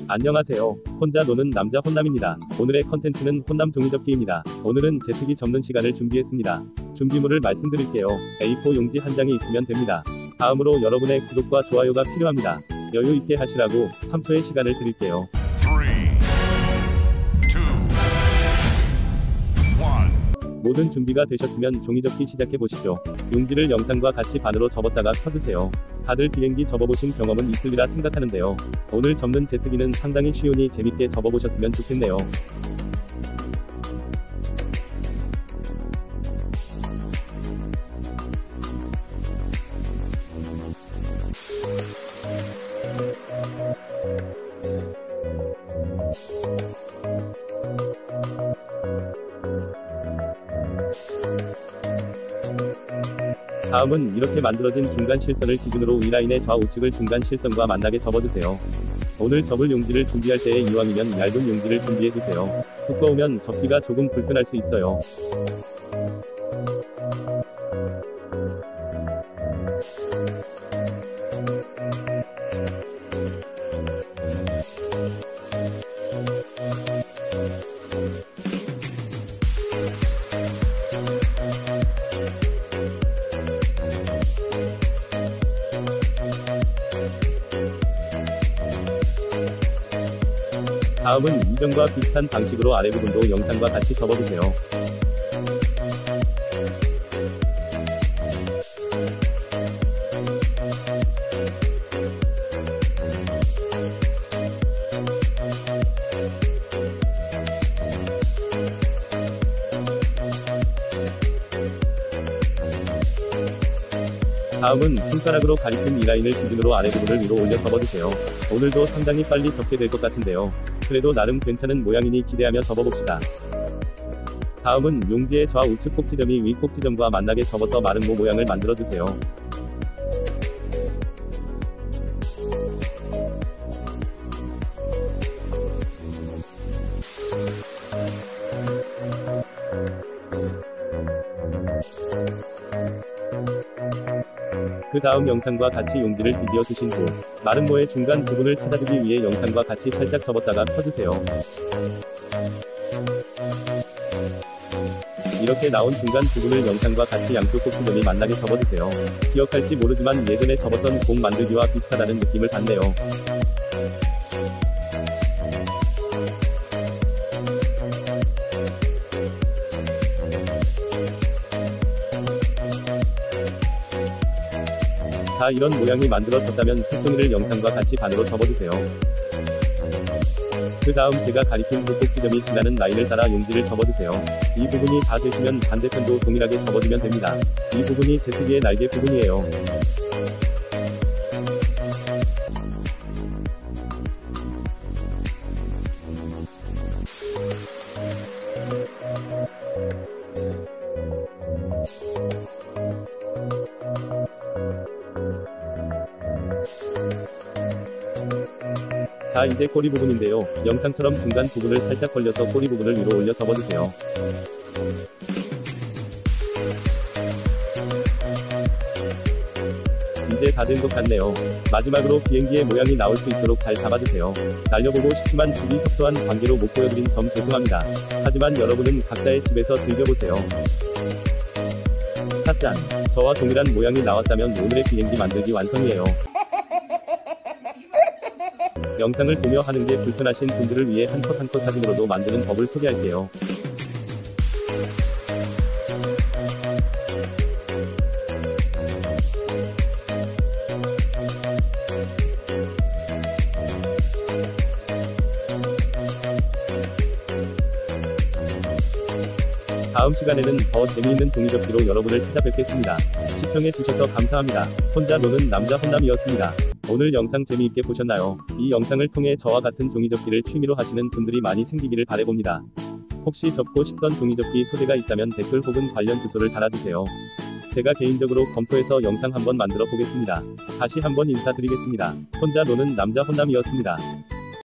안녕하세요. 혼자 노는 남자 혼남입니다. 오늘의 컨텐츠는 혼남 종이접기입니다. 오늘은 제트기 접는 시간을 준비했습니다. 준비물을 말씀드릴게요. A4 용지 한 장이 있으면 됩니다. 다음으로 여러분의 구독과 좋아요가 필요합니다. 여유 있게 하시라고 3초의 시간을 드릴게요. 3, 2, 1. 모든 준비가 되셨으면 종이접기 시작해보시죠. 용지를 영상과 같이 반으로 접었다가 펴드세요. 다들 비행기 접어보신 경험은 있으리라 생각하는데요. 오늘 접는 제트기는 상당히 쉬우니 재밌게 접어보셨으면 좋겠네요. 다음은 이렇게 만들어진 중간 실선을 기준으로 위라인의 좌우측을 중간 실선과 만나게 접어두세요. 오늘 접을 용지를 준비할 때에 이왕이면 얇은 용지를 준비해두세요. 두꺼우면 접기가 조금 불편할 수 있어요. 다음은 이전과 비슷한 방식으로 아래 부분도 영상과 같이 접어주세요. 다음은 손가락으로 가리킨 이 라인을 기준으로 아래 부분을 위로 올려 접어주세요. 오늘도 상당히 빨리 접게 될 것 같은데요. 그래도 나름 괜찮은 모양이니 기대하며 접어봅시다. 다음은 용지의 좌우측 꼭지점이 위 꼭지점과 만나게 접어서 마른 모 모양을 만들어주세요. 그 다음 영상과 같이 용지를 뒤집어 두신 후 마른 모의 중간 부분을 찾아두기 위해 영상과 같이 살짝 접었다가 펴주세요. 이렇게 나온 중간 부분을 영상과 같이 양쪽 꼭지점이 만나게 접어주세요. 기억할지 모르지만 예전에 접었던 공 만들기와 비슷하다는 느낌을 받네요. 자, 이런 모양이 만들어졌다면 색종이를 영상과 같이 반으로 접어주세요. 그 다음 제가 가리킨 그 꼭지점이 지나는 라인을 따라 용지를 접어주세요. 이 부분이 다 되시면 반대편도 동일하게 접어주면 됩니다. 이 부분이 제트기의 날개 부분이에요. 자, 이제 꼬리 부분인데요. 영상처럼 중간 부분을 살짝 벌려서 꼬리 부분을 위로 올려 접어주세요. 이제 다 된 것 같네요. 마지막으로 비행기의 모양이 나올 수 있도록 잘 잡아주세요. 날려보고 싶지만 집이 협소한 관계로 못 보여드린 점 죄송합니다. 하지만 여러분은 각자의 집에서 즐겨보세요. 짠! 저와 동일한 모양이 나왔다면 오늘의 비행기 만들기 완성이에요. 영상을 보며 하는 게 불편하신 분들을 위해 한 컷 한 컷 사진으로도 만드는 법을 소개할게요. 다음 시간에는 더 재미있는 종이접기로 여러분을 찾아뵙겠습니다. 시청해주셔서 감사합니다. 혼자 노는 남자 혼남이었습니다. 오늘 영상 재미있게 보셨나요? 이 영상을 통해 저와 같은 종이접기를 취미로 하시는 분들이 많이 생기기를 바라봅니다. 혹시 접고 싶던 종이접기 소재가 있다면 댓글 혹은 관련 주소를 달아주세요. 제가 개인적으로 검토해서 영상 한번 만들어 보겠습니다. 다시 한번 인사드리겠습니다. 혼자 노는 남자 혼남이었습니다.